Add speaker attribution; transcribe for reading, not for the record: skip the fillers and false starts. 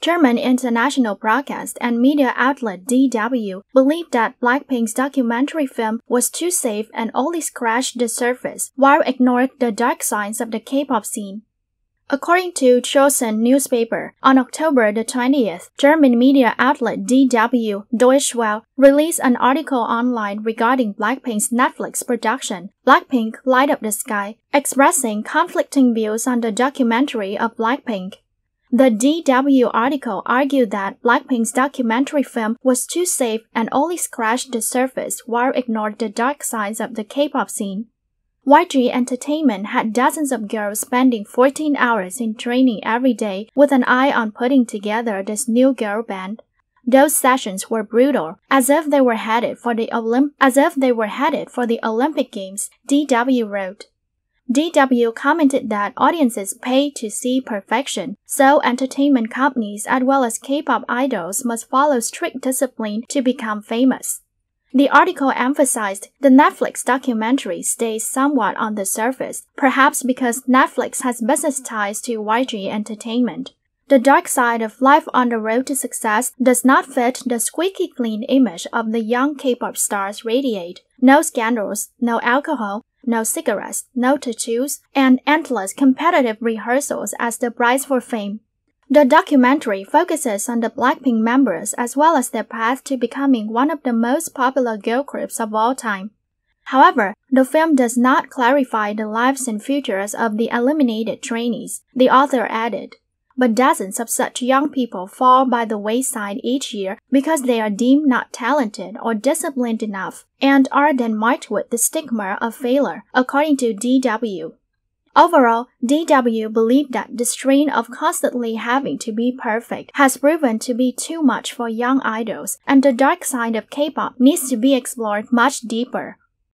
Speaker 1: German international broadcast and media outlet DW believed that BlackPink's documentary film was too safe and only scratched the surface, while ignoring the dark sides of the K-pop scene. According to Chosen newspaper, on October the 20th, German media outlet DW Deutsche Welle released an article online regarding BlackPink's Netflix production, Blackpink Light Up the Sky, expressing conflicting views on the documentary of BlackPink. The DW article argued that BlackPink's documentary film was too safe and only scratched the surface while ignored the dark sides of the K-pop scene. YG Entertainment had dozens of girls spending 14 hours in training every day with an eye on putting together this new girl band. Those sessions were brutal, as if they were headed for the Olympic Games, DW wrote. DW commented that audiences pay to see perfection, so entertainment companies as well as K-pop idols must follow strict discipline to become famous. The article emphasized the Netflix documentary stays somewhat on the surface, perhaps because Netflix has business ties to YG Entertainment. The dark side of life on the road to success does not fit the squeaky clean image of the young K-pop stars radiate. No scandals, no alcohol, no cigarettes, no tattoos, and endless competitive rehearsals as the prize for fame. The documentary focuses on the BlackPink members as well as their path to becoming one of the most popular girl groups of all time. However, the film does not clarify the lives and futures of the eliminated trainees, the author added. But dozens of such young people fall by the wayside each year because they are deemed not talented or disciplined enough and are then marked with the stigma of failure, according to DW. Overall, DW believed that the strain of constantly having to be perfect has proven to be too much for young idols, and the dark side of K-pop needs to be explored much deeper.